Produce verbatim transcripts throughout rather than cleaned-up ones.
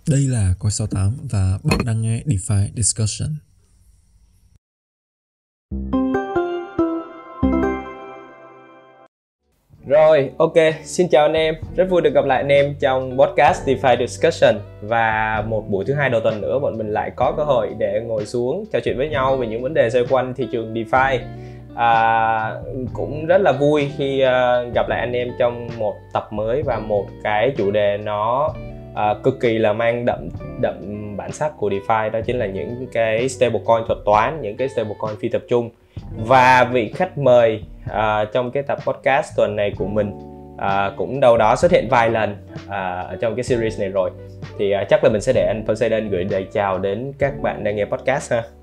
Đây là Coi sáu tám và bạn đang nghe DeFi Discussion. Rồi, ok, xin chào anh em, rất vui được gặp lại anh em trong podcast DeFi Discussion. Và một buổi thứ hai đầu tuần nữa bọn mình lại có cơ hội để ngồi xuống trò chuyện với nhau về những vấn đề xoay quanh thị trường DeFi. à, Cũng rất là vui khi uh, gặp lại anh em trong một tập mới và một cái chủ đề nó uh, cực kỳ là mang đậm đậm bản sắc của DeFi. Đó chính là những cái stablecoin thuật toán, những cái stablecoin phi tập trung. Và vị khách mời à, trong cái tập podcast tuần này của mình à, cũng đâu đó xuất hiện vài lần à, trong cái series này rồi. Thì à, chắc là mình sẽ để anh Poseidon gửi lời chào đến các bạn đang nghe podcast ha.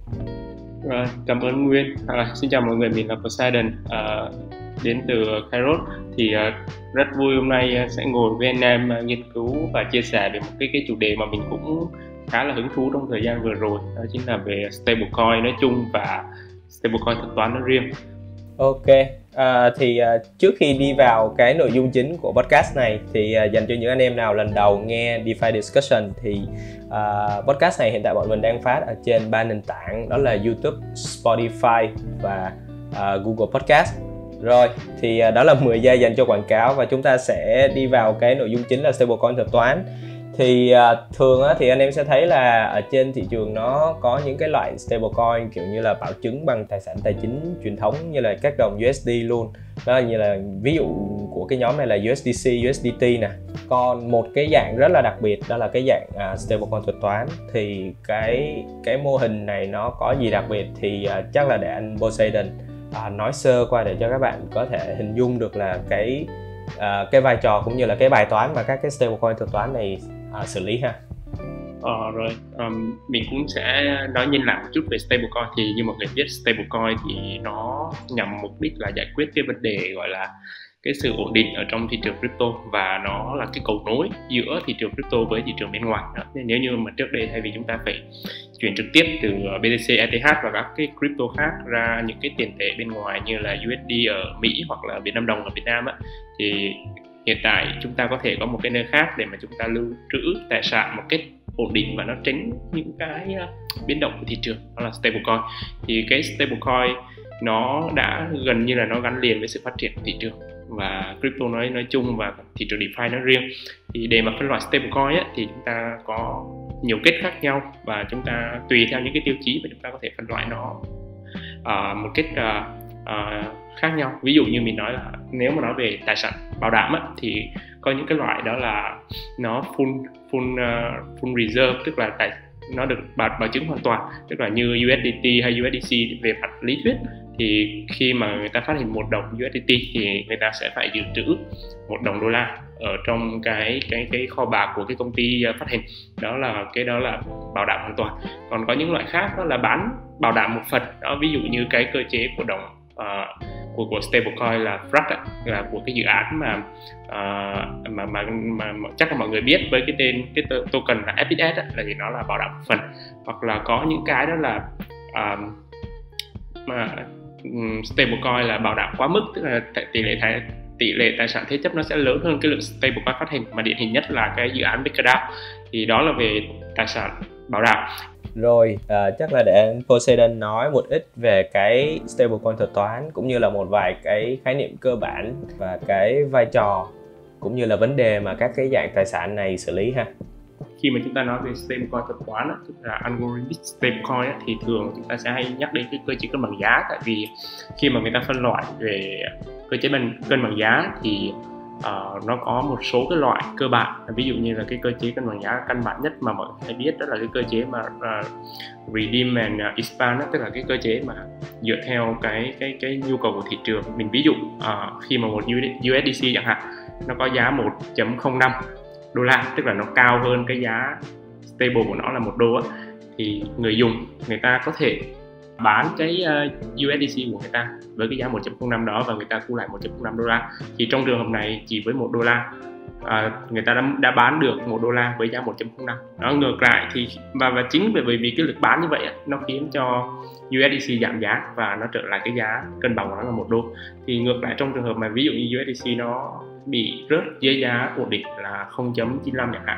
Rồi, cảm ơn Nguyên. À, xin chào mọi người, mình là Poseidon, à, đến từ Kairos. Thì à, rất vui hôm nay sẽ ngồi với anh em à, nghiên cứu và chia sẻ về một cái cái chủ đề mà mình cũng khá là hứng thú trong thời gian vừa rồi. Đó chính là về stablecoin nói chung và stablecoin thuật toán nói riêng. Ok, à, thì à, trước khi đi vào cái nội dung chính của podcast này thì à, dành cho những anh em nào lần đầu nghe DeFi Discussion thì à, podcast này hiện tại bọn mình đang phát ở trên ba nền tảng, đó là YouTube, Spotify và à, Google Podcast. Rồi, thì à, đó là mười giây dành cho quảng cáo và chúng ta sẽ đi vào cái nội dung chính là stablecoin thuật toán. Thì uh, thường á, thì anh em sẽ thấy là ở trên thị trường nó có những cái loại stablecoin kiểu như là bảo chứng bằng tài sản tài chính truyền thống như là các đồng u ét đê luôn. Đó như là ví dụ của cái nhóm này là u ét đê xê, u ét đê tê nè. Còn một cái dạng rất là đặc biệt đó là cái dạng uh, stablecoin thuật toán. Thì cái cái mô hình này nó có gì đặc biệt thì uh, chắc là để anh Poseidon uh, nói sơ qua để cho các bạn có thể hình dung được là cái uh, cái vai trò cũng như là cái bài toán mà các cái stablecoin thuật toán này À, xử lý ha. Ờ, rồi um, mình cũng sẽ nói nhìn lại một chút về stablecoin. Thì như mọi người biết, stablecoin thì nó nhằm mục đích là giải quyết cái vấn đề gọi là cái sự ổn định ở trong thị trường crypto, và nó là cái cầu nối giữa thị trường crypto với thị trường bên ngoài đó. Nên nếu như mà trước đây thay vì chúng ta phải chuyển trực tiếp từ bê tê xê, e tê hát và các cái crypto khác ra những cái tiền tệ bên ngoài như là u ét đê ở Mỹ hoặc là Việt Nam đồng ở Việt Nam á, thì hiện tại chúng ta có thể có một cái nơi khác để mà chúng ta lưu trữ tài sản một cách ổn định và nó tránh những cái biến động của thị trường, đó là stablecoin. Thì cái stablecoin nó đã gần như là nó gắn liền với sự phát triển của thị trường và crypto nói nói chung và thị trường DeFi nói riêng. Thì để mà phân loại stablecoin á, thì chúng ta có nhiều kết khác nhau và chúng ta tùy theo những cái tiêu chí mà chúng ta có thể phân loại nó uh, một cách uh, uh, khác nhau. Ví dụ như mình nói là nếu mà nói về tài sản bảo đảm á, thì có những cái loại đó là nó full full uh, full reserve, tức là tài nó được bảo, bảo chứng hoàn toàn, tức là như u ét đê tê hay u ét đê xê. Về mặt lý thuyết thì khi mà người ta phát hành một đồng u ét đê tê thì người ta sẽ phải dự trữ một đồng đô la ở trong cái cái cái kho bạc của cái công ty phát hành. Đó là cái đó là bảo đảm hoàn toàn. Còn có những loại khác đó là bán bảo đảm một phần đó, ví dụ như cái cơ chế của đồng uh, của của stablecoin là ép rờ a xê, là của cái dự án mà uh, mà, mà mà mà chắc là mọi người biết với cái tên cái token là ép ích ét á, là thì nó là bảo đảm một phần. Hoặc là có những cái đó là uh, mà um, stablecoin là bảo đảm quá mức, tức là tỷ lệ tài tỷ lệ tài sản thế chấp nó sẽ lớn hơn cái lượng stablecoin phát hành, mà điển hình nhất là cái dự án MakerDAO. Thì đó là về tài sản bảo đảm. Rồi, uh, chắc là để anh Poseidon nói một ít về cái stablecoin thuật toán cũng như là một vài cái khái niệm cơ bản và cái vai trò cũng như là vấn đề mà các cái dạng tài sản này xử lý ha. Khi mà chúng ta nói về stablecoin thuật toán á, tức là algorithmic stablecoin á, thì thường chúng ta sẽ hay nhắc đến cái cơ chế cân bằng giá. Tại vì khi mà người ta phân loại về cơ chế cân bằng giá thì Uh, nó có một số cái loại cơ bản, ví dụ như là cái cơ chế cân bằng giá căn bản nhất mà mọi người hay biết, đó là cái cơ chế mà uh, redeem and expand đó, tức là cái cơ chế mà dựa theo cái cái cái nhu cầu của thị trường. Mình ví dụ uh, khi mà một u ét đê xê chẳng hạn, nó có giá một phẩy không năm đô la, tức là nó cao hơn cái giá stable của nó là một đô á, thì người dùng người ta có thể bán cái uh, u ét đê xê của người ta với cái giá một phẩy không năm đó và người ta thu lại một phẩy không năm đô la. Thì trong trường hợp này chỉ với một đô la uh, người ta đã, đã bán được một đô la với giá một phẩy không năm. Đó, ngược lại thì và, và chính bởi vì cái lực bán như vậy nó khiến cho u ét đê xê giảm giá và nó trở lại cái giá cân bằng của nó là một đô. Thì ngược lại trong trường hợp mà ví dụ như u ét đê xê nó bị rớt dưới giá ổn định là không phẩy chín lăm chẳng hạn,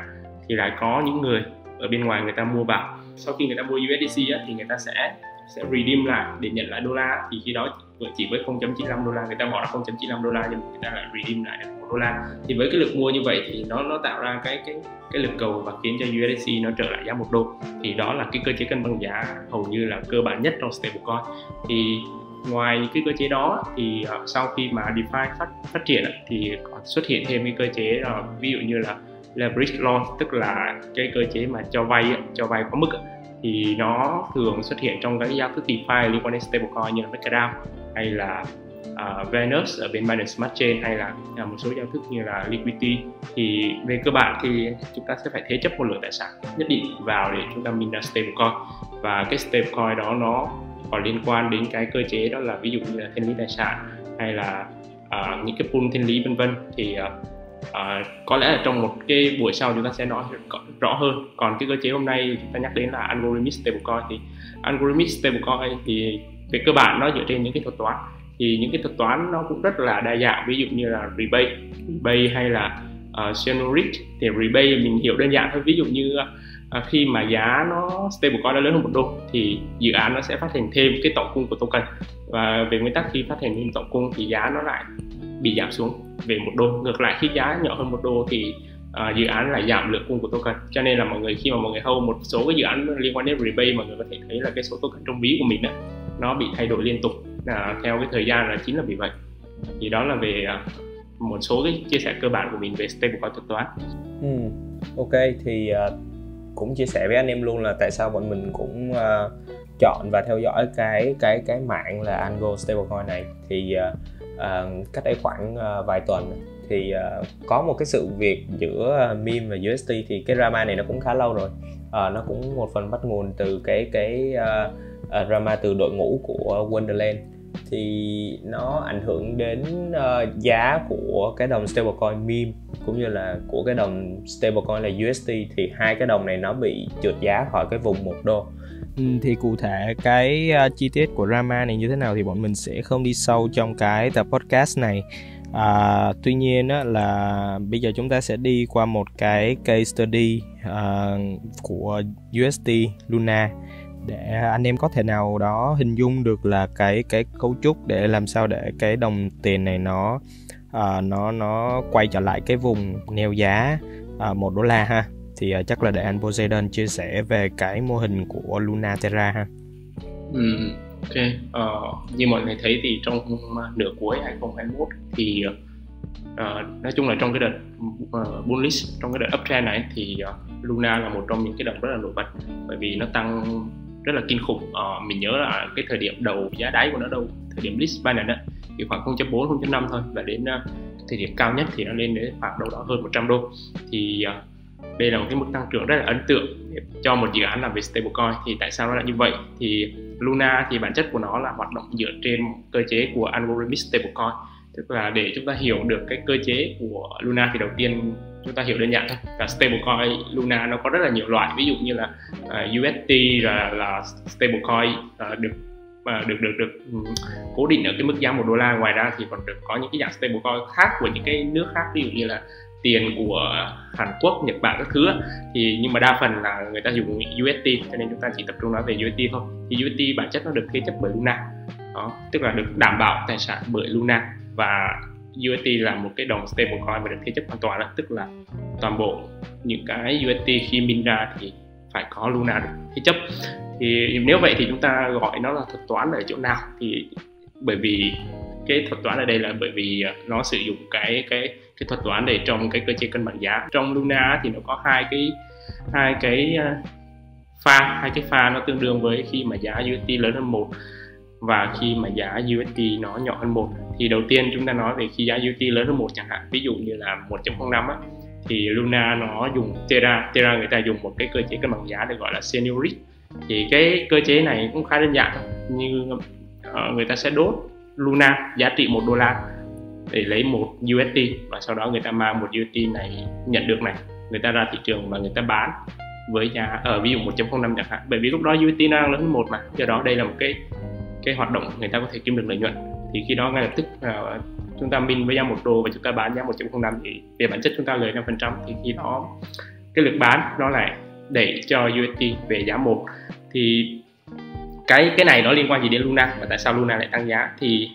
thì lại có những người ở bên ngoài người ta mua vào. Sau khi người ta mua u ét đê xê á, thì người ta sẽ sẽ redeem lại để nhận lại đô la, thì khi đó chỉ với không phẩy chín lăm đô la, người ta bỏ ra không phẩy chín lăm đô la nhưng người ta lại redeem lại được một đô la. Thì với cái lực mua như vậy thì nó nó tạo ra cái cái cái lực cầu và khiến cho u ét đê xê nó trở lại giá một đô. Thì đó là cái cơ chế cân bằng giá hầu như là cơ bản nhất trong stablecoin. Thì ngoài cái cơ chế đó thì uh, sau khi mà DeFi phát phát triển thì còn xuất hiện thêm cái cơ chế uh, ví dụ như là leverage loan, tức là cái cơ chế mà cho vay cho vay có mức, thì nó thường xuất hiện trong các giao thức DeFi liên quan đến stablecoin như là MakerDAO hay là uh, Venus ở bên Binance Smart Chain, hay là uh, một số giao thức như là Liquidity. Thì về cơ bản thì chúng ta sẽ phải thế chấp một lượng tài sản nhất định vào để chúng ta mint ra stablecoin, và cái stablecoin đó nó còn liên quan đến cái cơ chế đó là ví dụ như là thanh lý tài sản hay là uh, những cái pool thanh lý vân vân. Thì uh, uh, có lẽ là trong một cái buổi sau chúng ta sẽ nói rõ hơn. Còn cái cơ chế hôm nay chúng ta nhắc đến là algorithmic stablecoin. Thì algorithmic stablecoin thì về cơ bản nó dựa trên những cái thuật toán, thì những cái thuật toán nó cũng rất là đa dạng, ví dụ như là rebate, rebate hay là uh, Seniority. Thì rebate mình hiểu đơn giản thôi, ví dụ như uh, khi mà giá nó stablecoin nó lớn hơn một đô thì dự án nó sẽ phát hành thêm cái tổng cung của token, và về nguyên tắc khi phát hành thêm tổng cung thì giá nó lại bị giảm xuống về một đô. Ngược lại khi giá nhỏ hơn một đô thì uh, dự án lại giảm lượng cung của token. Cho nên là mọi người khi mà mọi người hold một số cái dự án liên quan đến rebate, mọi người có thể thấy là cái số token trong ví của mình đó, nó bị thay đổi liên tục à, theo cái thời gian, là chính là vì vậy. Thì đó là về à, một số cái chia sẻ cơ bản của mình về stablecoin thuật toán. Ừ, ok, thì uh, cũng chia sẻ với anh em luôn là tại sao bọn mình cũng uh, chọn và theo dõi cái cái cái mạng là Ango stablecoin này. Thì uh, uh, cách đây khoảng uh, vài tuần thì uh, có một cái sự việc giữa uh, meme và u ét đê. Thì cái drama này nó cũng khá lâu rồi, uh, nó cũng một phần bắt nguồn từ cái cái uh, uh, drama từ đội ngũ của Wonderland. Thì nó ảnh hưởng đến uh, giá của cái đồng stablecoin meme cũng như là của cái đồng stablecoin là u ét đê. Thì hai cái đồng này nó bị trượt giá khỏi cái vùng một đô. Ừ, thì cụ thể cái uh, chi tiết của drama này như thế nào thì bọn mình sẽ không đi sâu trong cái tập podcast này. À, tuy nhiên á, là bây giờ chúng ta sẽ đi qua một cái case study uh, của u ét đê Luna để anh em có thể nào đó hình dung được là cái cái cấu trúc để làm sao để cái đồng tiền này nó uh, nó nó quay trở lại cái vùng neo giá uh, một đô la ha. Thì uh, chắc là để anh Poseidon chia sẻ về cái mô hình của Luna Terra ha. Ừ, ok. Uh, như mọi người thấy thì trong nửa cuối hai không hai mốt thì uh, nói chung là trong cái đợt uh, bullish, trong cái đợt uptrend này thì uh, Luna là một trong những cái đồng rất là nổi bật, bởi vì nó tăng rất là kinh khủng. Uh, mình nhớ là cái thời điểm đầu giá đáy của nó đâu, thời điểm list Binance thì khoảng không phẩy bốn, không phẩy năm thôi, và đến uh, thời điểm cao nhất thì nó lên đến khoảng đâu đó hơn một trăm đô. Thì uh, đây là một cái mức tăng trưởng rất là ấn tượng cho một dự án làm về stablecoin. Thì tại sao nó lại như vậy? Thì Luna thì bản chất của nó là hoạt động dựa trên cơ chế của algorithmic stablecoin, tức là để chúng ta hiểu được cái cơ chế của Luna thì đầu tiên chúng ta hiểu đơn giản thôi là stablecoin Luna nó có rất là nhiều loại, ví dụ như là uh, u ét đê là, là stablecoin uh, được uh, được được được um, cố định ở cái mức giá một đô la. Ngoài ra thì còn được có những cái dạng stablecoin khác của những cái nước khác, ví dụ như là tiền của Hàn Quốc, Nhật Bản các thứ. Thì nhưng mà đa phần là người ta dùng u ét đê, cho nên chúng ta chỉ tập trung nói về u ét đê thôi. Thì u ét đê bản chất nó được thế chấp bởi Luna, đó, tức là được đảm bảo tài sản bởi Luna, và u ét đê là một cái đồng stablecoin mà được thế chấp hoàn toàn, tức là toàn bộ những cái u ét đê khi mint ra thì phải có Luna được thế chấp. Thì nếu vậy thì chúng ta gọi nó là thuật toán ở chỗ nào? Thì bởi vì cái thuật toán ở đây là bởi vì nó sử dụng cái cái cái thuật toán để trong cái cơ chế cân bằng giá. Trong Luna thì nó có hai cái hai cái pha, hai cái pha nó tương đương với khi mà giá u ét đê lớn hơn một và khi mà giá u ét đê nó nhỏ hơn một. Thì đầu tiên chúng ta nói về khi giá u ét đê lớn hơn một chẳng hạn, ví dụ như là một chấm không năm á, thì Luna nó dùng Terra, Terra người ta dùng một cái cơ chế cân bằng giá được gọi là Seniority. Thì cái cơ chế này cũng khá đơn giản thôi, như uh, người ta sẽ đốt Luna giá trị một đô la để lấy một u ét đê, và sau đó người ta mang một u ét đê này nhận được này, người ta ra thị trường và người ta bán với giá ở ví dụ một chấm không năm chẳng hạn, bởi vì lúc đó u ét đê nó đang lớn hơn một mà, do đó đây là một cái cái hoạt động người ta có thể kiếm được lợi nhuận. Thì khi đó ngay lập tức uh, chúng ta mint với giá một đô và chúng ta bán giá một chấm không năm thì về bản chất chúng ta lời năm phần trăm. Thì khi đó cái lực bán nó lại đẩy cho u ét đê về giá một. Thì cái cái này nó liên quan gì đến Luna và tại sao Luna lại tăng giá? Thì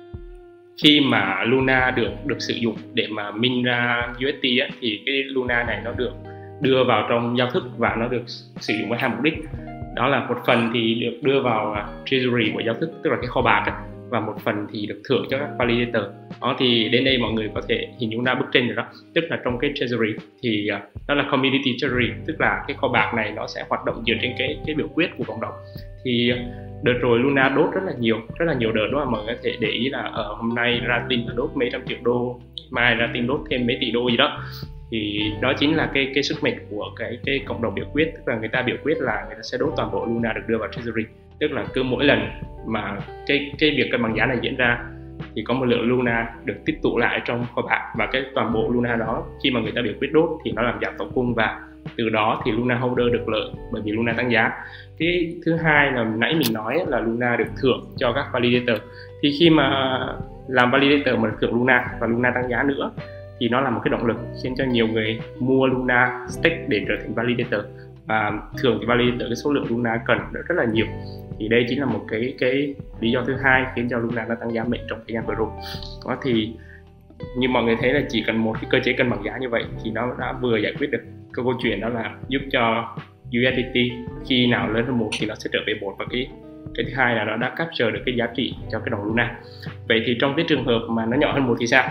khi mà Luna được được sử dụng để mà mint ra u ét đê á, thì cái Luna này nó được đưa vào trong giao thức và nó được sử dụng với hai mục đích. Đó là một phần thì được đưa vào treasury của giao thức, tức là cái kho bạc á, và một phần thì được thưởng cho các validator. Đó, thì đến đây mọi người có thể hình dung ra bức tranh rồi đó, tức là trong cái treasury thì uh, đó là community treasury, tức là cái kho bạc này nó sẽ hoạt động dựa trên cái cái biểu quyết của cộng đồng. Thì đợt rồi Luna đốt rất là nhiều, rất là nhiều đợt đó, mà mọi người có thể để ý là ở uh, hôm nay ra tin là đốt mấy trăm triệu đô, mai ra tin đốt thêm mấy tỷ đô gì đó. Thì đó chính là cái cái sức mạnh của cái cái cộng đồng biểu quyết, tức là người ta biểu quyết là người ta sẽ đốt toàn bộ Luna được đưa vào treasury. Tức là cứ mỗi lần mà cái cái việc cân bằng giá này diễn ra thì có một lượng Luna được tích tụ lại trong kho bạc, và cái toàn bộ Luna đó khi mà người ta biểu quyết đốt thì nó làm giảm tổng cung, và từ đó thì Luna holder được lợi bởi vì Luna tăng giá. Cái thứ hai là nãy mình nói là Luna được thưởng cho các validator. Thì khi mà làm validator mà được thưởng Luna và Luna tăng giá nữa thì nó là một cái động lực khiến cho nhiều người mua Luna stake để trở thành validator, và thường thì validator cái số lượng Luna cần rất là nhiều. Thì đây chính là một cái cái lý do thứ hai khiến cho Luna nó tăng giá mạnh trong thời gian vừa rồi. Đó, thì như mọi người thấy là chỉ cần một cái cơ chế cân bằng giá như vậy thì nó đã vừa giải quyết được cái câu chuyện, đó là giúp cho u ét đê tê khi nào lớn hơn một thì nó sẽ trở về một, và cái cái thứ hai là nó đã capture được cái giá trị cho cái đồng Luna. Vậy thì trong cái trường hợp mà nó nhỏ hơn một thì sao?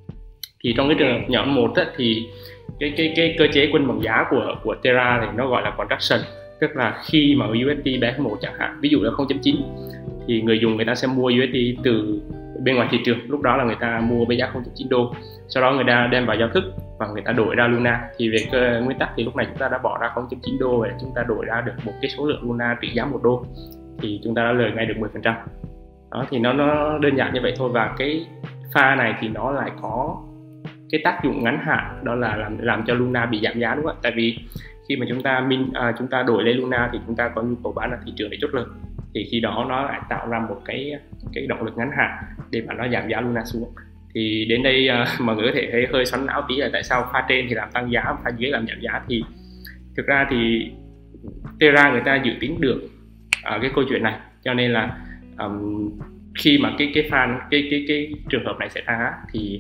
Thì trong cái trường hợp nhỏ hơn một á, thì cái cái cái cơ chế cân bằng giá của của Terra thì nó gọi là contraction, tức là khi mà u ét đê bé hơn một chẳng hạn, ví dụ là không chấm chín, thì người dùng người ta sẽ mua u ét đê từ bên ngoài thị trường, lúc đó là người ta mua với giá không chấm chín đô, sau đó người ta đem vào giao thức và người ta đổi ra Luna. Thì về cơ nguyên tắc thì lúc này chúng ta đã bỏ ra không chấm chín đô và chúng ta đổi ra được một cái số lượng Luna trị giá một đô, thì chúng ta đã lời ngay được mười phần trăm. Đó, thì nó nó đơn giản như vậy thôi. Và cái pha này thì nó lại có cái tác dụng ngắn hạn, đó là làm làm cho Luna bị giảm giá, đúng không ạ? Tại vì khi mà chúng ta min à, chúng ta đổi lấy Luna thì chúng ta có nhu cầu bán ở thị trường để chốt lời, thì khi đó nó lại tạo ra một cái cái động lực ngắn hạn để mà nó giảm giá Luna xuống. Thì đến đây uh, mọi người có thể thấy hơi xoắn não tí là tại sao pha trên thì làm tăng giá, pha dưới làm giảm giá. Thì thực ra thì Terra người ta dự tính được uh, cái câu chuyện này, cho nên là um, khi mà cái cái pha cái cái cái trường hợp này xảy ra thì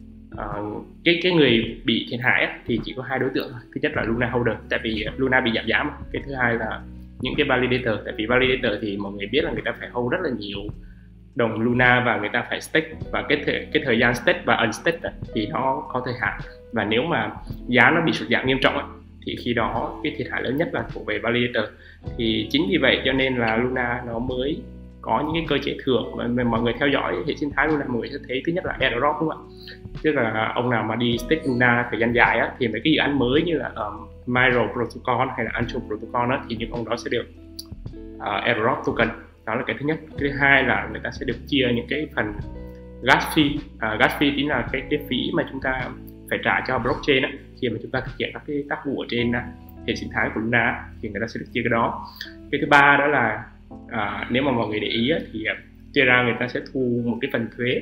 uh, cái cái người bị thiệt hại thì chỉ có hai đối tượng. Thứ nhất là Luna holder, tại vì Luna bị giảm giá mà. Cái thứ hai là những cái validator, tại vì validator thì mọi người biết là người ta phải hold rất là nhiều đồng Luna và người ta phải stake, và cái thời, cái thời gian stake và unstake thì nó có thời hạn, và nếu mà giá nó bị sụt giảm nghiêm trọng thì khi đó cái thiệt hại lớn nhất là thuộc về validator. Thì chính vì vậy cho nên là Luna nó mới có những cái cơ chế thưởng, mà mọi người theo dõi hệ sinh thái Luna mọi người sẽ thấy thứ nhất là airdrop, đúng không ạ? Tức là ông nào mà đi stake Luna thời gian dài á, thì mấy cái dự án mới như là um, Miro Protocol hay là Antro Protocol á, thì những ông đó sẽ được uh, airdrop token. Đó là cái thứ nhất. Cái thứ hai là người ta sẽ được chia những cái phần gas fee. uh, gas fee chính là cái cái phí mà chúng ta phải trả cho blockchain á, khi mà chúng ta thực hiện các cái tác vụ ở trên uh, hệ sinh thái của Luna thì người ta sẽ được chia cái đó. Cái thứ ba đó là uh, nếu mà mọi người để ý á, thì uh, Terra người ta sẽ thu một cái phần thuế,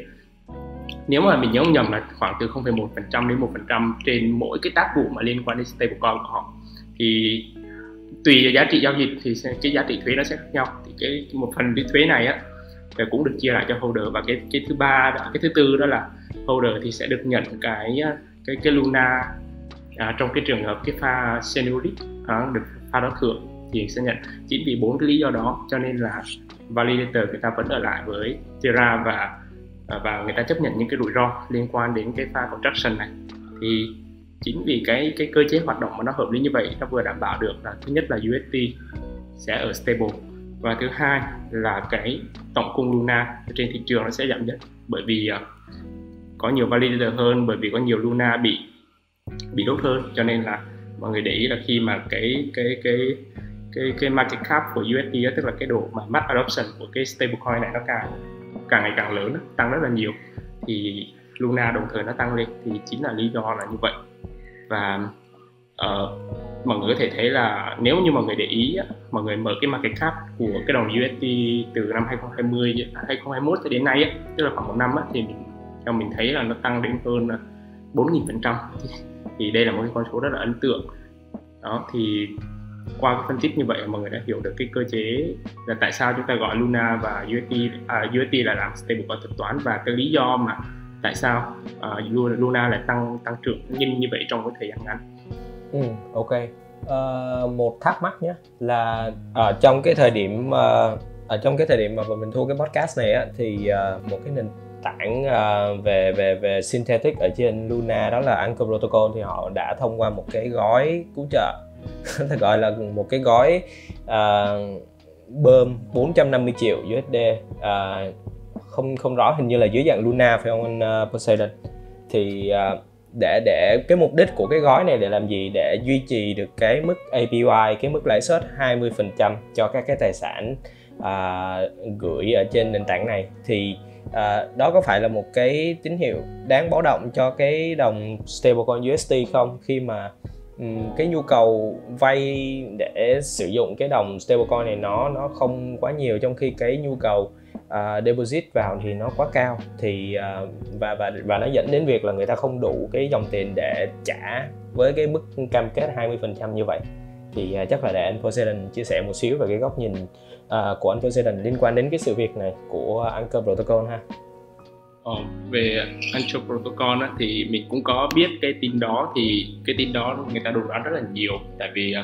nếu mà mình nhớ không nhầm là khoảng từ không phẩy một phần trăm đến một phần trăm trên mỗi cái tác vụ mà liên quan đến stablecoin của họ. Thì tùy vào giá trị giao dịch thì cái giá trị thuế nó sẽ khác nhau. Thì cái một phần cái thuế này á cũng được chia lại cho holder. Và cái cái thứ ba đó, cái thứ tư đó là holder thì sẽ được nhận cái cái cái Luna à, trong cái trường hợp cái pha seniority à, được pha đó thưởng thì sẽ nhận. Chính vì bốn cái lý do đó cho nên là validator người ta vẫn ở lại với Terra và và người ta chấp nhận những cái rủi ro liên quan đến cái pha contraction này. Thì chính vì cái cái cơ chế hoạt động mà nó hợp lý như vậy, nó vừa đảm bảo được là thứ nhất là u ét đê sẽ ở stable, và thứ hai là cái tổng cung Luna trên thị trường nó sẽ giảm dần, bởi vì uh, có nhiều validator hơn, bởi vì có nhiều Luna bị bị đốt hơn, cho nên là mọi người để ý là khi mà cái cái cái cái cái market cap của u ét đê tức là cái độ mà mass adoption của cái stablecoin này nó càng càng ngày càng lớn, tăng rất là nhiều, thì Luna đồng thời nó tăng lên. Thì chính là lý do là như vậy. Và uh, mọi người có thể thấy là nếu như mọi người để ý, mọi người mở cái market cap của cái đồng u ét đê từ năm hai không hai không, hai không hai mốt cho đến nay, tức là khoảng một năm, thì mình, theo mình thấy là nó tăng đến hơn bốn nghìn phần trăm. Thì đây là một cái con số rất là ấn tượng. Đó thì qua cái phân tích như vậy mọi người đã hiểu được cái cơ chế là tại sao chúng ta gọi Luna và u ét đê à, u ét đê là làm stablecoin thuật toán, và cái lý do mà tại sao uh, Luna lại tăng tăng trưởng nhanh như vậy trong cái thời gian ngắn. Ừ, ok. Uh, một thắc mắc nhé, là ở trong cái thời điểm uh, ở trong cái thời điểm mà mình thu cái podcast này á, thì uh, một cái nền tảng uh, về về về synthetic ở trên Luna, đó là Anchor Protocol, thì họ đã thông qua một cái gói cứu trợ gọi là một cái gói uh, bơm bốn trăm năm mươi triệu u ét đê, uh, không không rõ, hình như là dưới dạng Luna phải không anh uh, Poseidon? Thì uh, để để cái mục đích của cái gói này để làm gì? Để duy trì được cái mức a pê i, cái mức lãi suất hai mươi phần trăm cho các cái tài sản uh, gửi ở trên nền tảng này. Thì uh, đó có phải là một cái tín hiệu đáng báo động cho cái đồng stablecoin u ét đê không, khi mà um, cái nhu cầu vay để sử dụng cái đồng stablecoin này nó nó không quá nhiều, trong khi cái nhu cầu Uh, deposit vào thì nó quá cao, thì uh, và và và nó dẫn đến việc là người ta không đủ cái dòng tiền để trả với cái mức cam kết hai mươi phần trăm như vậy. Thì uh, chắc là để anh Poseidon chia sẻ một xíu về cái góc nhìn uh, của anh Poseidon liên quan đến cái sự việc này của Anchor Protocol ha. Ờ, về Anchor Protocol á, thì mình cũng có biết cái tin đó, thì cái tin đó người ta đồn đoán rất là nhiều, tại vì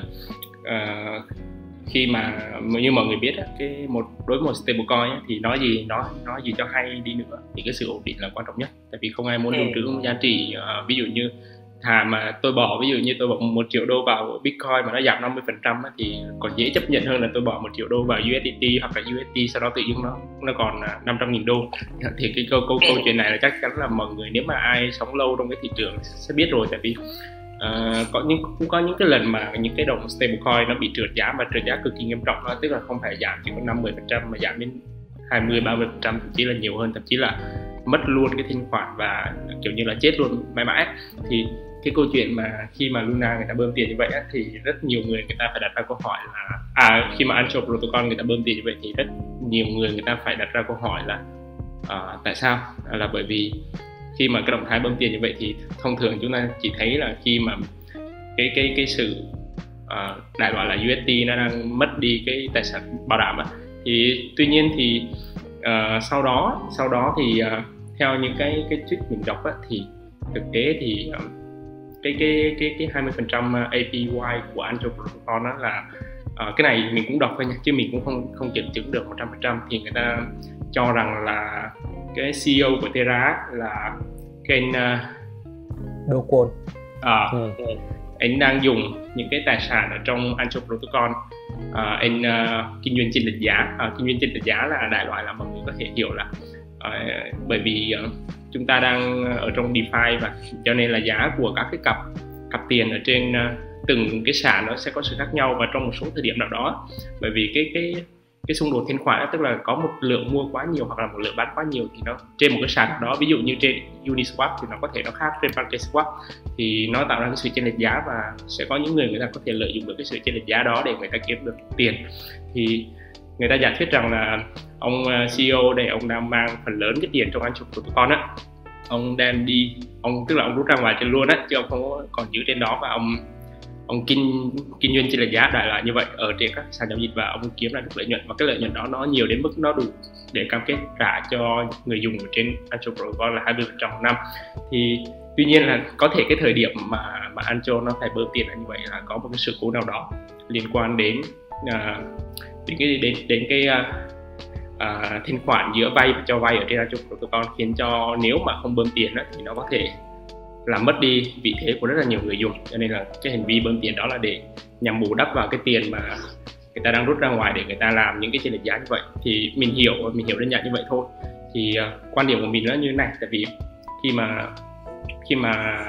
uh, khi mà như mọi người biết á, cái một đối với một stablecoin á, thì nói gì nói nói gì cho hay đi nữa thì cái sự ổn định là quan trọng nhất, tại vì không ai muốn lưu trữ giá trị. Uh, ví dụ như thà mà tôi bỏ ví dụ như tôi bỏ một triệu đô vào Bitcoin mà nó giảm năm mươi phần trăm á, thì còn dễ chấp nhận hơn là tôi bỏ một triệu đô vào u ét đê tê hoặc là u ét đê sau đó tự nhiên nó nó còn năm trăm nghìn đô. Thì cái câu câu câu chuyện này là chắc chắn là mọi người, nếu mà ai sống lâu trong cái thị trường sẽ biết rồi, tại vì Uh, có những cũng có những cái lần mà những cái đồng stablecoin nó bị trượt giá, mà trượt giá cực kỳ nghiêm trọng đó, tức là không phải giảm chỉ có năm mươi phần trăm mà giảm đến hai mươi ba mươi phần trăm, thậm chí là nhiều hơn, thậm chí là mất luôn cái thanh khoản và kiểu như là chết luôn mãi mãi. Thì cái câu chuyện mà khi mà Luna người ta bơm tiền như vậy á, thì rất nhiều người người ta phải đặt ra câu hỏi là à khi mà Anchor Protocol người ta bơm tiền như vậy thì rất nhiều người người ta phải đặt ra câu hỏi là uh, tại sao? Là bởi vì khi mà cái động thái bơm tiền như vậy thì thông thường chúng ta chỉ thấy là khi mà cái cái cái sự uh, đại loại là u ét đê nó đang mất đi cái tài sản bảo đảm á, thì tuy nhiên thì uh, sau đó sau đó thì uh, theo những cái cái tweet mình đọc á, thì thực tế thì uh, cái cái cái cái hai mươi phần trăm a pê i của Anchor Protocol đó là uh, cái này mình cũng đọc thôi nha, chứ mình cũng không không kiểm chứng được một trăm phần trăm. Thì người ta cho rằng là cái xê e ô của Terra là kênh uh, Do Kwon, à, ừ. anh đang dùng những cái tài sản ở trong Anchor Protocol, uh, anh uh, kinh doanh chênh lệch giá. Uh, kinh doanh chênh lệch giá là đại loại là mọi người có thể hiểu là uh, bởi vì uh, chúng ta đang ở trong DeFi, và cho nên là giá của các cái cặp cặp tiền ở trên uh, từng cái sàn nó sẽ có sự khác nhau, và trong một số thời điểm nào đó, bởi vì cái cái cái xung đột thanh khoản, tức là có một lượng mua quá nhiều hoặc là một lượng bán quá nhiều, thì nó trên một cái sàn nào đó, ví dụ như trên Uniswap thì nó có thể nó khác trên PancakeSwap, thì nó tạo ra cái sự chênh lệch giá, và sẽ có những người người ta có thể lợi dụng được cái sự chênh lệch giá đó để người ta kiếm được tiền. Thì người ta giả thuyết rằng là ông xê e ô đây, ông đang mang phần lớn cái tiền trong Anchor Protocol á, ông đem đi, ông tức là ông rút ra ngoài trên luôn á, chứ ông không có còn giữ trên đó, và ông ông kinh kinh doanh chênh lệch giá đại loại như vậy ở trên các sàn giao dịch, và ông kiếm ra được lợi nhuận, và cái lợi nhuận đó nó nhiều đến mức nó đủ để cam kết trả cho người dùng ở trên Anchor Protocol là hai mươi phần trăm một năm. Thì tuy nhiên là có thể cái thời điểm mà mà Anchor nó phải bơm tiền là như vậy là có một cái sự cố nào đó liên quan đến uh, đến cái đến đến cái uh, uh, thanh khoản giữa vay và cho vay ở trên Anchor Protocol, khiến cho nếu mà không bơm tiền đó, thì nó có thể làm mất đi vị thế của rất là nhiều người dùng. Cho nên là cái hành vi bơm tiền đó là để nhằm bù đắp vào cái tiền mà người ta đang rút ra ngoài để người ta làm những cái chênh lệch giá như vậy. Thì mình hiểu mình hiểu đơn giản như vậy thôi. Thì uh, quan điểm của mình nó như thế này, tại vì khi mà khi mà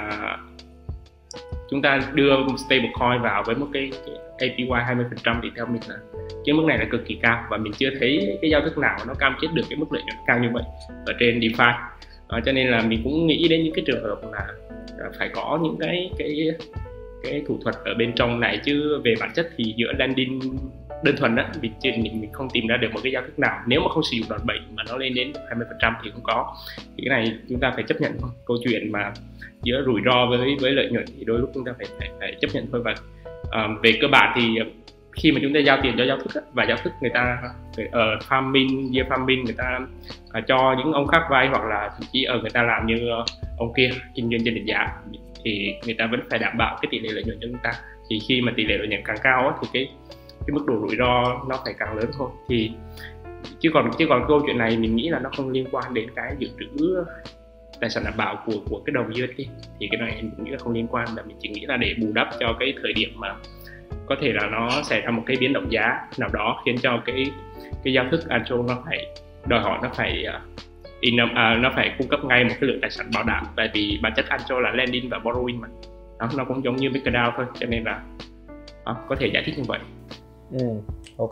chúng ta đưa stablecoin vào với một cái, cái a pê i hai mươi phần trăm thì theo mình là cái mức này là cực kỳ cao, và mình chưa thấy cái giao thức nào nó cam kết được cái mức lợi nhuận cao như vậy ở trên DeFi. À, cho nên là mình cũng nghĩ đến những cái trường hợp là phải có những cái cái cái thủ thuật ở bên trong này, chứ về bản chất thì giữa landing đơn thuần đó vì trên mình mình không tìm ra được một cái giao thức nào nếu mà không sử dụng đòn bẩy mà nó lên đến hai mươi phần trăm thì không có. Thì cái này chúng ta phải chấp nhận thôi. Câu chuyện mà giữa rủi ro với với lợi nhuận thì đôi lúc chúng ta phải phải, phải chấp nhận thôi. Và uh, về cơ bản thì khi mà chúng ta giao tiền cho giao thức á, và giao thức người ta ở uh, farming, year farming người ta uh, cho những ông khác vay, hoặc là thậm chí ở uh, người ta làm như uh, ông kia kinh doanh trên định giá, thì người ta vẫn phải đảm bảo cái tỷ lệ lợi nhuận cho chúng ta. Thì khi mà tỷ lệ lợi nhuận càng cao á, thì cái cái mức độ rủi ro nó phải càng lớn thôi. Thì chứ còn chứ còn câu chuyện này mình nghĩ là nó không liên quan đến cái dự trữ tài sản đảm bảo của của cái đồng u ét đê, thì cái này mình nghĩ là không liên quan, là mình chỉ nghĩ là để bù đắp cho cái thời điểm mà có thể là nó xảy ra một cái biến động giá nào đó khiến cho cái cái giao thức Antro nó phải đòi hỏi nó phải uh, in, uh, nó phải cung cấp ngay một cái lượng tài sản bảo đảm, tại vì bản chất Antro là lending và borrowing mà đó, nó cũng giống như MakerDAO thôi, cho nên là uh, có thể giải thích như vậy. Ừ, ok.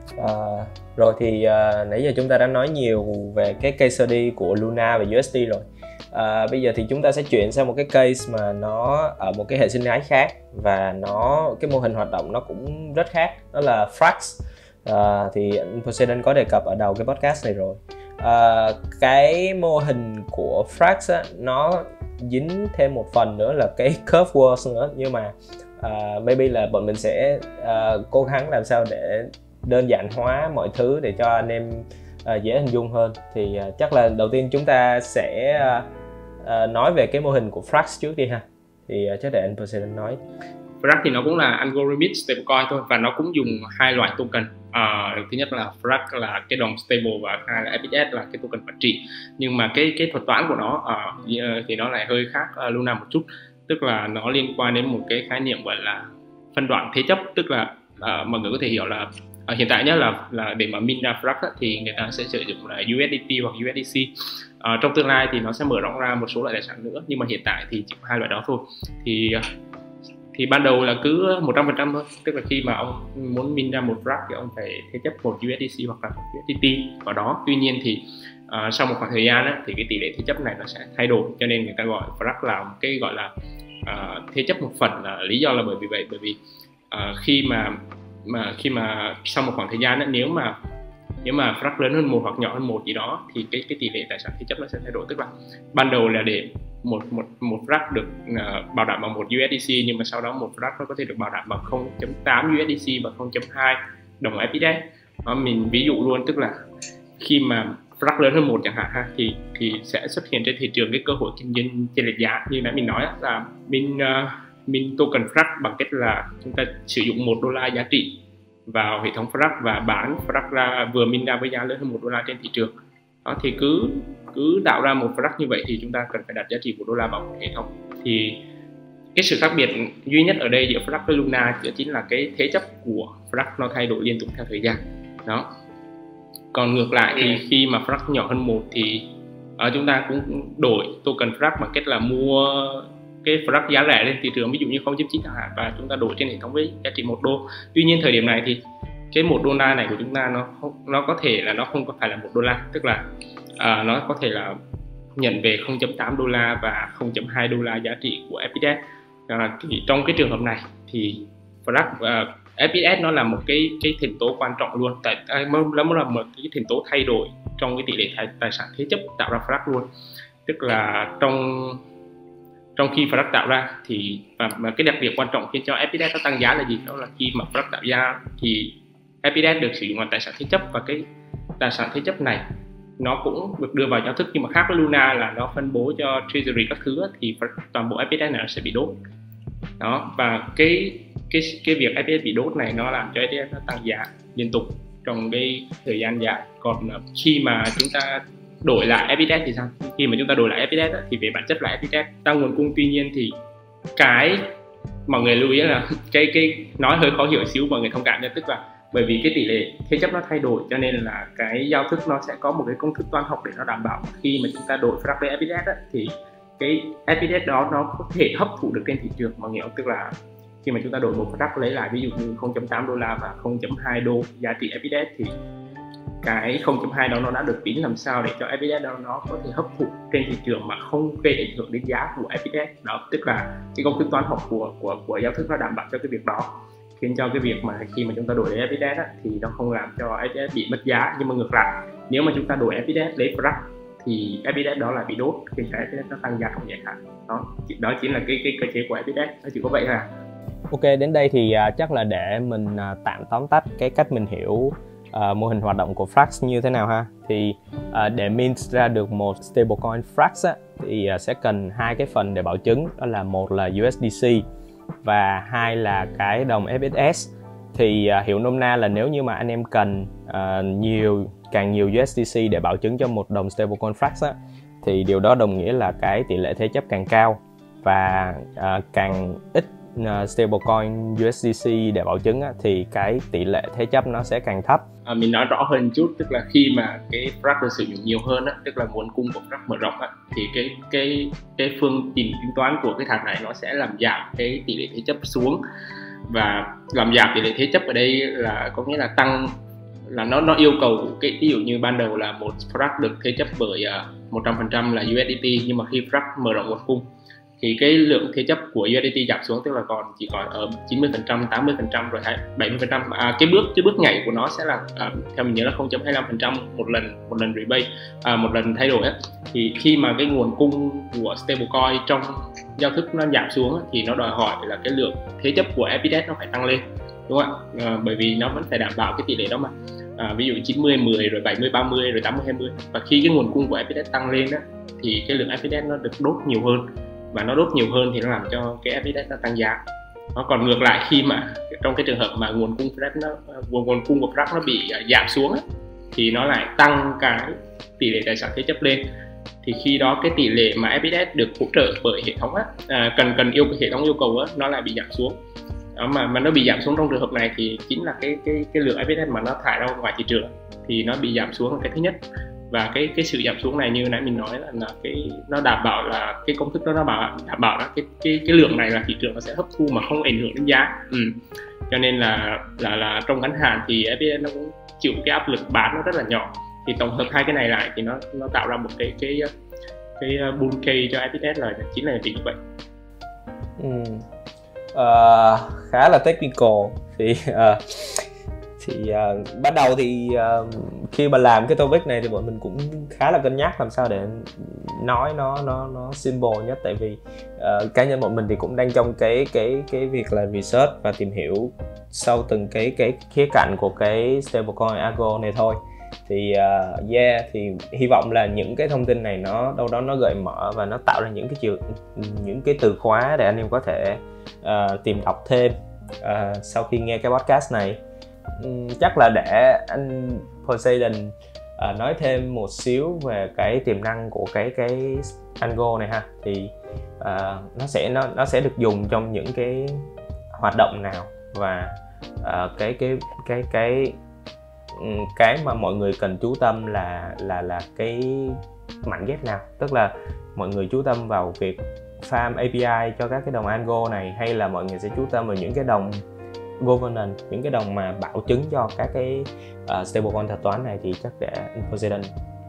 Uh, rồi thì uh, nãy giờ chúng ta đã nói nhiều về cái case study của Luna và u ét đê rồi. Uh, bây giờ thì chúng ta sẽ chuyển sang một cái case mà nó ở một cái hệ sinh thái khác, và nó cái mô hình hoạt động nó cũng rất khác, đó là Frax. Uh, thì Poseidon có đề cập ở đầu cái podcast này rồi. Uh, cái mô hình của Frax á, nó dính thêm một phần nữa là cái curve walls nữa, nhưng mà uh, maybe là bọn mình sẽ uh, cố gắng làm sao để đơn giản hóa mọi thứ để cho anh em uh, dễ hình dung hơn. Thì uh, chắc là đầu tiên chúng ta sẽ uh, uh, nói về cái mô hình của Frax trước đi ha. Thì uh, chắc để anh Poseidon nói. Frax thì nó cũng là algorithmic stablecoin thôi, và nó cũng dùng hai loại token. Uh, thứ nhất là Frax là cái đồng stable, và hai là ép ích ét là cái token quản trị. Nhưng mà cái cái thuật toán của nó uh, thì nó lại hơi khác uh, Luna một chút, tức là nó liên quan đến một cái khái niệm gọi là phân đoạn thế chấp, tức là uh, mọi người có thể hiểu là uh, hiện tại nhé là là để mà mint ra Frax á, thì người ta sẽ sử dụng là u ét đê tê hoặc u ét đê xê. Uh, trong tương lai thì nó sẽ mở rộng ra một số loại tài sản nữa, nhưng mà hiện tại thì chỉ có hai loại đó thôi. Thì uh, thì ban đầu là cứ một trăm phần trăm thôi, tức là khi mà ông muốn mint ra một Frax thì ông phải thế chấp một u ét đê xê hoặc là một u ét đê tê vào đó. Tuy nhiên thì uh, sau một khoảng thời gian á, thì cái tỷ lệ thế chấp này nó sẽ thay đổi, cho nên người ta gọi Frax là một cái gọi là uh, thế chấp một phần. Là lý do là bởi vì vậy, bởi vì uh, khi mà mà khi mà sau một khoảng thời gian á, nếu mà nếu mà Frax lớn hơn một hoặc nhỏ hơn một gì đó thì cái cái tỷ lệ tài sản thế chấp nó sẽ thay đổi. Tức là ban đầu là để một một một Frax được uh, bảo đảm bằng một u ét đê xê, nhưng mà sau đó một Frax nó có thể được bảo đảm bằng không chấm tám u ét đê xê và không chấm hai đồng ép ích ét. Đó, mình ví dụ luôn, tức là khi mà Frax lớn hơn một chẳng hạn ha, thì thì sẽ xuất hiện trên thị trường cái cơ hội kinh doanh chênh lệch giá. Như nãy mình nói là mình uh, mình token Frax bằng cách là chúng ta sử dụng một đô la giá trị vào hệ thống Frax và bán Frax ra, vừa mint ra với giá lớn hơn một đô la trên thị trường. Đó, thì cứ cứ tạo ra một Frax như vậy thì chúng ta cần phải đặt giá trị một đô la vào một hệ thống. Thì cái sự khác biệt duy nhất ở đây giữa Frax với Luna chính là cái thế chấp của Frax nó thay đổi liên tục theo thời gian. Đó. Còn ngược lại thì khi mà Frax nhỏ hơn một thì uh, chúng ta cũng đổi token Frax bằng cách là mua cái Frax giá rẻ lên thị trường, ví dụ như không chấm chín chẳng hạn, và chúng ta đổi trên hệ thống với giá trị một đô. Tuy nhiên thời điểm này thì cái một đô la này của chúng ta nó không, nó có thể là nó không có phải là một đô la, tức là uh, nó có thể là nhận về không chấm tám đô la và không chấm hai đô la giá trị của ép ích ét. Uh, thì trong cái trường hợp này thì Frax uh, ép ích ét nó là một cái cái thành tố quan trọng luôn, tại nó là một cái thành tố thay đổi trong cái tỷ lệ tài, tài sản thế chấp tạo ra Frax luôn. Tức là trong trong khi Frax tạo ra thì và, và cái đặc điểm quan trọng khiến cho ép ích ét nó tăng giá là gì? Đó là khi mà Frax tạo ra thì ép ích ét được sử dụng làm tài sản thế chấp, và cái tài sản thế chấp này nó cũng được đưa vào giao thức. Nhưng mà khác với Luna là nó phân bố cho treasury các thứ, thì toàn bộ ép ích ét này nó sẽ bị đốt. Đó, và cái cái cái việc ép ích ét bị đốt này nó làm cho ép ích ét nó tăng giá liên tục trong cái thời gian dài. Còn khi mà chúng ta đổi lại ép ích ét thì sao? Khi mà chúng ta đổi lại ép ích ét thì về bản chất là ép ích ét tăng nguồn cung. Tuy nhiên thì cái mọi người lưu ý là cái cái nói hơi khó hiểu xíu, mọi người thông cảm nha, tức là bởi vì cái tỷ lệ thế chấp nó thay đổi, cho nên là cái giao thức nó sẽ có một cái công thức toán học để nó đảm bảo khi mà chúng ta đổi Frax với ép ích ét á, thì cái ép ích ét đó nó có thể hấp thụ được trên thị trường. Mọi người hiểu, tức là khi mà chúng ta đổi một Frax lấy lại ví dụ như không chấm tám đô la và không chấm hai đô giá trị ép ích ét, thì cái không chấm hai đó nó đã được tính làm sao để cho ép ích ét đó nó có thể hấp thụ trên thị trường mà không gây ảnh hưởng đến giá của ép ích ét. Đó, tức là cái công thức toán học của của của giao thức nó đảm bảo cho cái việc đó, khiến cho cái việc mà khi mà chúng ta đổi lấy ép ích ét á, thì nó không làm cho ép ích ét bị mất giá. Nhưng mà ngược lại, nếu mà chúng ta đổi ép ích ét lấy Frax thì ép ích ét đó lại bị đốt, khiến cho ép ích ét nó tăng giá trong dài hạn. Đó, đó chính là cái cái cơ chế của ép ích ét, nó chỉ có vậy thôi à. Ok, đến đây thì uh, chắc là để mình uh, tạm tóm tắt cái cách mình hiểu uh, mô hình hoạt động của Frax như thế nào ha. Thì uh, để mint ra được một stablecoin Frax á, thì uh, sẽ cần hai cái phần để bảo chứng, đó là một là u ét đê xê và hai là cái đồng ép ét ét. Thì uh, hiểu nôm na là nếu như mà anh em cần uh, nhiều càng nhiều u ét đê xê để bảo chứng cho một đồng stablecoin Frax á, thì điều đó đồng nghĩa là cái tỷ lệ thế chấp càng cao, và uh, càng ít uh, stablecoin u ét đê xê để bảo chứng á, thì cái tỷ lệ thế chấp nó sẽ càng thấp. À, mình nói rõ hơn chút, tức là khi mà cái Frax được sử dụng nhiều hơn á, tức là nguồn cung của Frax mở rộng á, thì cái cái cái phương trình tính toán của cái thằng này nó sẽ làm giảm cái tỷ lệ thế chấp xuống. Và làm giảm tỷ lệ thế chấp ở đây là có nghĩa là tăng, là nó nó yêu cầu cái ví dụ như ban đầu là một Frax được thế chấp bởi uh, một trăm phần trăm là u ét đê tê, nhưng mà khi Frax mở rộng nguồn cung thì cái lượng thế chấp của u ét đê tê giảm xuống, tức là còn chỉ còn ở chín mươi phần trăm, tám mươi phần trăm rồi bảy mươi phần trăm. À, cái bước cái bước nhảy của nó sẽ là à, theo mình nhớ là không phẩy hai mươi lăm phần trăm một lần một lần rebate, à, một lần thay đổi ấy. Thì khi mà cái nguồn cung của stablecoin trong giao thức nó giảm xuống thì nó đòi hỏi là cái lượng thế chấp của ép ét ét nó phải tăng lên, đúng không ạ? À, bởi vì nó vẫn phải đảm bảo cái tỷ lệ đó mà. À, ví dụ chín mươi mười rồi bảy mươi ba mươi rồi tám mươi hai mươi, và khi cái nguồn cung của ép ét ét tăng lên á, thì cái lượng ép ét ét nó được đốt nhiều hơn, và nó đốt nhiều hơn thì nó làm cho cái ép ét ét nó tăng giá. Nó còn ngược lại, khi mà trong cái trường hợp mà nguồn cung Frax nó nguồn, nguồn cung của Frax nó bị giảm xuống á, thì nó lại tăng cái tỷ lệ tài sản thế chấp lên. Thì khi đó cái tỷ lệ mà ép ét ét được hỗ trợ bởi hệ thống á, à, cần cần yêu hệ thống yêu cầu á, nó lại bị giảm xuống. Đó, mà mà nó bị giảm xuống trong trường hợp này thì chính là cái cái cái lượng ép ét ét mà nó thải ra ngoài thị trường thì nó bị giảm xuống là cái thứ nhất. Và cái cái sự giảm xuống này như nãy mình nói là, là cái nó đảm bảo là cái công thức đó nó bảo đảm bảo là cái cái cái lượng này là thị trường nó sẽ hấp thu mà không ảnh hưởng đến giá. Ừ. Cho nên là là là trong ngắn hạn thì ép ét ét nó cũng chịu cái áp lực bán nó rất là nhỏ. Thì tổng hợp hai cái này lại thì nó nó tạo ra một cái cái cái bull case cho ép ét ét là chính là vì như vậy. Ừ. Uh, khá là technical. Thì uh, thì uh, ban đầu thì uh, khi mà làm cái topic này thì bọn mình cũng khá là cân nhắc làm sao để nói nó nó nó simple nhất, tại vì uh, cá nhân bọn mình thì cũng đang trong cái cái cái việc là research và tìm hiểu sâu từng cái cái khía cạnh của cái stablecoin Argo này thôi. Thì uh, yeah, thì hy vọng là những cái thông tin này nó đâu đó nó gợi mở và nó tạo ra những cái chữ những cái từ khóa để anh em có thể uh, tìm đọc thêm uh, sau khi nghe cái podcast này. Um, chắc là để anh Poseidon uh, nói thêm một xíu về cái tiềm năng của cái cái Argo này ha. Thì uh, nó sẽ nó nó sẽ được dùng trong những cái hoạt động nào, và uh, cái cái cái cái cái mà mọi người cần chú tâm là là là cái mảnh ghép nào, tức là mọi người chú tâm vào việc farm a pê i cho các cái đồng Argo này, hay là mọi người sẽ chú tâm vào những cái đồng governance, những cái đồng mà bảo chứng cho các cái uh, stablecoin thuật toán này. Thì chắc để Poseidon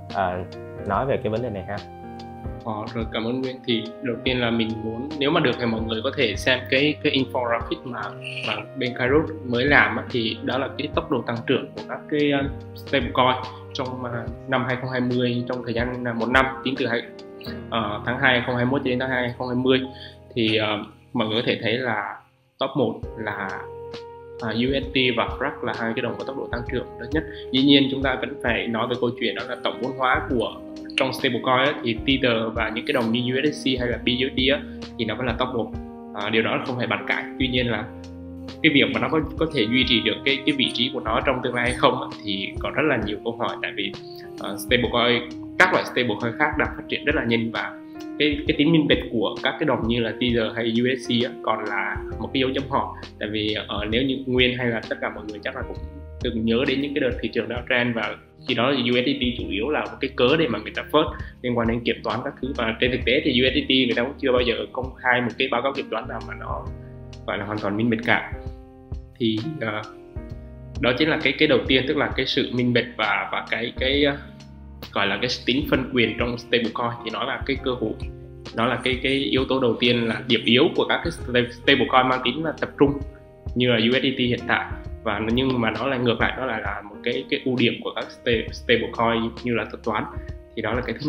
uh, nói về cái vấn đề này ha. Ờ, rồi cảm ơn Nguyên. Thì đầu tiên là mình muốn, nếu mà được thì mọi người có thể xem cái cái infographic mà mà bên Kairos mới làm á, thì đó là cái tốc độ tăng trưởng của các cái uh, stablecoin trong uh, năm hai không hai không, trong thời gian là một năm tính từ hai, uh, tháng hai hai không hai mốt đến tháng hai hai không hai không. Thì uh, mọi người có thể thấy là top một là uh, u ét đê và Frax là hai cái đồng có tốc độ tăng trưởng lớn nhất. Dĩ nhiên chúng ta vẫn phải nói về câu chuyện đó là tổng vốn hóa của trong stablecoin á, thì Tether và những cái đồng như u ét đê xê hay là bê u ét đê á, thì nó vẫn là top một. À, điều đó không hề bàn cãi. Tuy nhiên là cái việc mà nó có có thể duy trì được cái cái vị trí của nó trong tương lai hay không á, thì còn rất là nhiều câu hỏi. Tại vì uh, stablecoin, các loại stablecoin khác đang phát triển rất là nhanh, và cái cái tính minh bạch của các cái đồng như là Tether hay u ét đê xê á, còn là một cái dấu chấm hỏi. Tại vì uh, nếu như Nguyên hay là tất cả mọi người chắc là cũng từng nhớ đến những cái đợt thị trường downtrend, và khi đó thì u ét đê tê chủ yếu là một cái cớ để mà người ta phớt liên quan đến kiểm toán các thứ. Và trên thực tế thì u ét đê tê người ta cũng chưa bao giờ công khai một cái báo cáo kiểm toán nào mà nó gọi là hoàn toàn minh bạch cả. Thì uh, đó chính là cái cái đầu tiên, tức là cái sự minh bạch và và cái cái uh, gọi là cái tính phân quyền trong stablecoin. Thì nó là cái cơ hội, nó là cái cái yếu tố đầu tiên, là điểm yếu của các cái stablecoin mang tính là tập trung như là u ét đê tê hiện tại. Và nhưng mà nó lại ngược lại, đó là, là một cái cái ưu điểm của các stablecoin như là thuật toán. Thì đó là cái thứ nhất.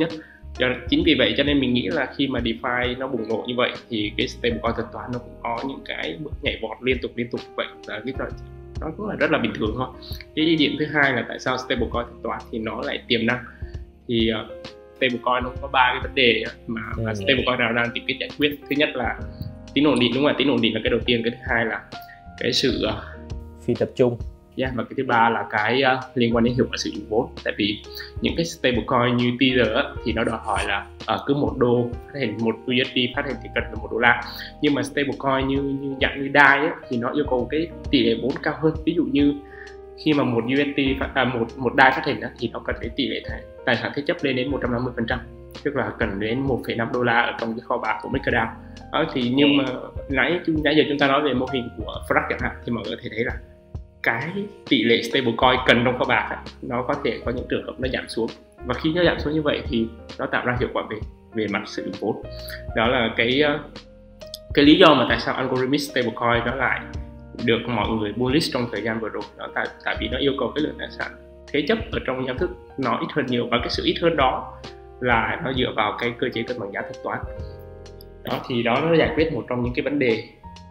Cho chính vì vậy cho nên mình nghĩ là khi mà DeFi nó bùng nổ như vậy thì cái stablecoin thuật toán nó cũng có những cái bước nhảy vọt liên tục liên tục vậy, là cái nó cũng là rất là bình thường thôi. Cái điểm thứ hai là tại sao stablecoin thuật toán thì nó lại tiềm năng. Thì uh, stablecoin nó có ba cái vấn đề mà, ừ. mà stablecoin nào đang tìm cách giải quyết. Thứ nhất là tính ổn định, đúng rồi, tính ổn định là cái đầu tiên. Cái thứ hai là cái sự uh, phi tập trung. Yeah, và cái thứ ba là cái uh, liên quan đến hiệu quả sử dụng vốn. Tại vì những cái stablecoin như Tether á, thì nó đòi hỏi là uh, cứ một đô phát hành, một u ét đê phát hành thì cần là một đô la. Nhưng mà stablecoin như như dạng như đê a i á, thì nó yêu cầu cái tỷ lệ vốn cao hơn. Ví dụ như khi mà một u ét đê phát, à, một một đê a i phát hành á, thì nó cần cái tỷ lệ tài, tài sản thế chấp lên đến một trăm năm mươi phần trăm, tức là cần đến một phẩy năm đô la ở trong cái kho bạc của MakerDAO. Đó thì nhưng mà nãy nãy giờ chúng ta nói về mô hình của Frax chẳng hạn, thì mọi người có thể thấy là cái tỷ lệ stablecoin cần trong kho bạc ấy, nó có thể có những trường hợp nó giảm xuống, và khi nó giảm xuống như vậy thì nó tạo ra hiệu quả về về mặt sử dụng vốn. Đó là cái cái lý do mà tại sao algorithmic stablecoin nó lại được mọi người bullish trong thời gian vừa rồi. Đó tại tại vì nó yêu cầu cái lượng tài sản thế chấp ở trong nhóm thức nó ít hơn nhiều, và cái sự ít hơn đó là nó dựa vào cái cơ chế cân bằng giá thuật toán. Đó thì đó nó giải quyết một trong những cái vấn đề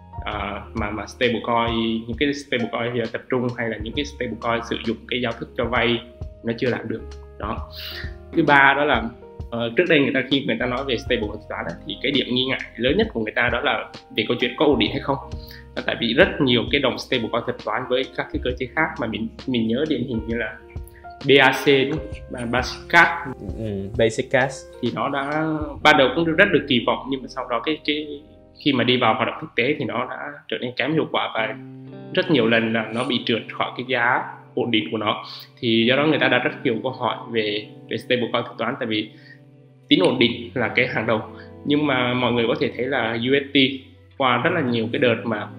Uh, mà mà stablecoin, những cái stablecoin tập trung hay là những cái stablecoin sử dụng cái giao thức cho vay nó chưa làm được. Đó. Thứ ba đó là uh, trước đây người ta khi người ta nói về stable thuật toán thì cái điểm nghi ngại lớn nhất của người ta đó là về câu chuyện có ổn định hay không. Đó, tại vì rất nhiều cái đồng stablecoin thuật toán với các cái cơ chế khác mà mình mình nhớ điển hình như là bê a xê, Basic Cash, ừ, Basic Cash thì nó đã ban đầu cũng rất được kỳ vọng, nhưng mà sau đó cái cái khi mà đi vào hoạt động thực tế thì nó đã trở nên kém hiệu quả, và rất nhiều lần là nó bị trượt khỏi cái giá ổn định của nó. Thì do đó người ta đặt rất nhiều câu hỏi về về stablecoin thuật toán, tại vì tính ổn định là cái hàng đầu. Nhưng mà mọi người có thể thấy là u ét đê qua rất là nhiều cái đợt mà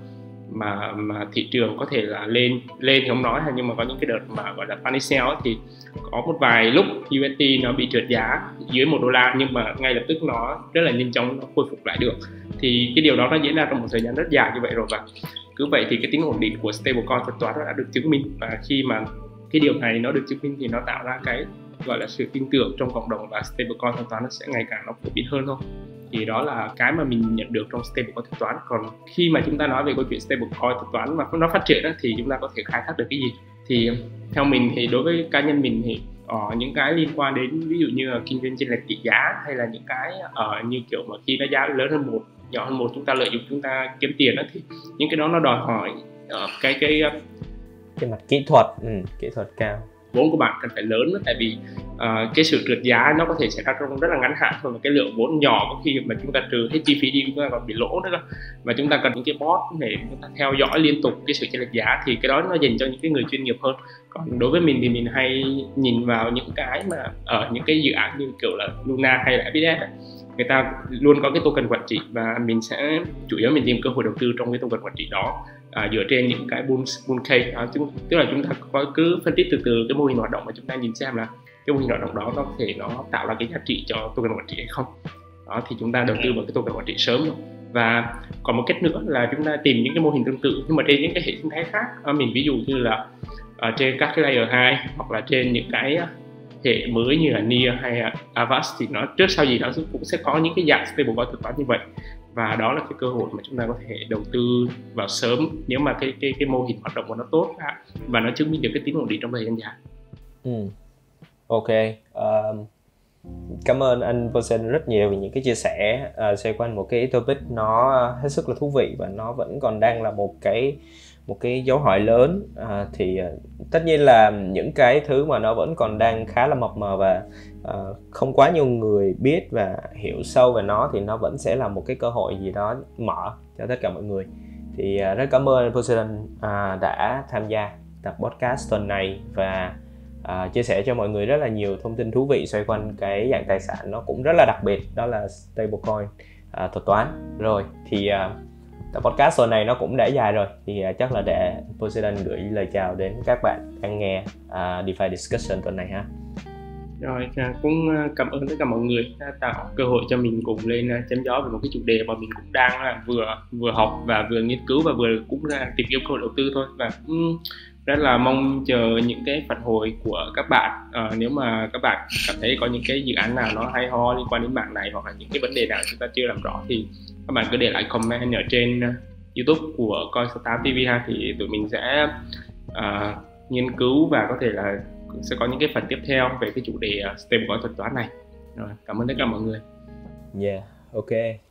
mà mà thị trường có thể là lên lên thì không nói hay, nhưng mà có những cái đợt mà gọi là panic sell ấy, thì có một vài lúc u ét đê nó bị trượt giá dưới một đô la, nhưng mà ngay lập tức nó rất là nhanh chóng nó khôi phục lại được. Thì cái điều đó nó diễn ra trong một thời gian rất dài như vậy rồi, và cứ vậy thì cái tính ổn định của stablecoin thuật toán đã được chứng minh. Và khi mà cái điều này nó được chứng minh thì nó tạo ra cái gọi là sự tin tưởng trong cộng đồng, và stablecoin thuật toán nó sẽ ngày càng nó phổ biến hơn thôi. Thì đó là cái mà mình nhận được trong stablecoin thuật toán. Còn khi mà chúng ta nói về câu chuyện stablecoin thuật toán mà nó phát triển đó, thì chúng ta có thể khai thác được cái gì? Thì theo mình thì đối với cá nhân mình thì ở những cái liên quan đến ví dụ như là kinh doanh chênh lệch tỷ giá, hay là những cái ở như kiểu mà khi nó giá lớn hơn một, nhỏ hơn một chúng ta lợi dụng chúng ta kiếm tiền đó, thì những cái đó nó đòi hỏi uh, cái cái cái mặt kỹ thuật, ừ, kỹ thuật cao, vốn của bạn cần phải lớn đó. Tại vì uh, cái sự trượt giá nó có thể xảy ra trong rất là ngắn hạn thôi, mà cái lượng vốn nhỏ có khi mà chúng ta trừ hết chi phí đi chúng ta còn bị lỗ nữa đó. Và chúng ta cần những cái bot để chúng ta theo dõi liên tục cái sự chênh lệch giá, thì cái đó nó dành cho những cái người chuyên nghiệp hơn. Còn đối với mình thì mình hay nhìn vào những cái mà ở những cái dự án như kiểu là Luna hay là ép ét ét, người ta luôn có cái token quản trị, và mình sẽ chủ yếu mình tìm cơ hội đầu tư trong cái token quản trị đó. À, dựa trên những cái bull, bull case, à, tức, tức là chúng ta có cứ phân tích từ từ cái mô hình hoạt động mà chúng ta nhìn xem là cái mô hình hoạt động đó nó có thể nó tạo ra cái giá trị cho token quản trị hay không. Đó thì chúng ta đầu tư vào cái token quản trị sớm rồi. Và còn một cách nữa là chúng ta tìm những cái mô hình tương tự nhưng mà trên những cái hệ sinh thái khác. À, mình ví dụ như là ở trên các cái layer hai hoặc là trên những cái hệ mới như là Near hay Avast, thì nó trước sau gì nó cũng sẽ có những cái dạng stablecoin thuật toán như vậy. Và đó là cái cơ hội mà chúng ta có thể đầu tư vào sớm nếu mà cái cái cái mô hình hoạt động của nó tốt và nó chứng minh được cái tính ổn định trong thời gian dài. Ừ. Ok. Um, cảm ơn anh Poseidon rất nhiều vì những cái chia sẻ uh, xoay quanh một cái topic nó hết sức là thú vị và nó vẫn còn đang là một cái một cái dấu hỏi lớn. Uh, thì uh, tất nhiên là những cái thứ mà nó vẫn còn đang khá là mập mờ và uh, không quá nhiều người biết và hiểu sâu về nó, thì nó vẫn sẽ là một cái cơ hội gì đó mở cho tất cả mọi người. Thì uh, rất cảm ơn Poseidon uh, đã tham gia tập podcast tuần này và uh, chia sẻ cho mọi người rất là nhiều thông tin thú vị xoay quanh cái dạng tài sản nó cũng rất là đặc biệt, đó là stablecoin uh, thuật toán. Rồi thì uh, tập podcast tuần này nó cũng đã dài rồi, thì uh, chắc là để Poseidon gửi lời chào đến các bạn đang nghe uh, DeFi Discussion tuần này ha. Rồi, cũng cảm ơn tất cả mọi người đã tạo cơ hội cho mình cùng lên chém gió về một cái chủ đề mà mình cũng đang vừa vừa học và vừa nghiên cứu và vừa cũng tìm kiếm cơ hội đầu tư thôi. Và cũng rất là mong chờ những cái phản hồi của các bạn. À, nếu mà các bạn cảm thấy có những cái dự án nào nó hay ho liên quan đến mạng này, hoặc là những cái vấn đề nào chúng ta chưa làm rõ, thì các bạn cứ để lại comment ở trên YouTube của Coinstartup ti vi ha, thì tụi mình sẽ uh, nghiên cứu và có thể là sẽ có những cái phần tiếp theo về cái chủ đề uh, stablecoin thuật toán này. Rồi, cảm ơn tất cả mọi người. Yeah, ok.